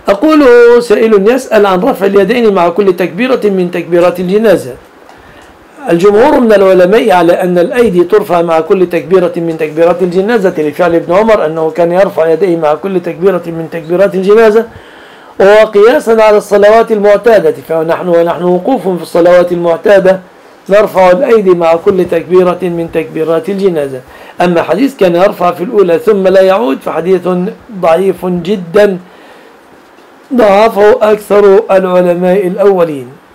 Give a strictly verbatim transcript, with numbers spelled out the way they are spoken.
أقول سائل يسأل عن رفع اليدين مع كل تكبيرة من تكبيرات الجنازة. الجمهور من العلماء على أن الأيدي ترفع مع كل تكبيرة من تكبيرات الجنازة لفعل ابن عمر أنه كان يرفع يديه مع كل تكبيرة من تكبيرات الجنازة، وقياسا على الصلوات المعتادة، فنحن ونحن وقوف في الصلوات المعتادة نرفع الأيدي مع كل تكبيرة من تكبيرات الجنازة. أما حديث كان يرفع في الأولى ثم لا يعود فحديث ضعيف جدا ضعفه أكثر العلماء الأولين.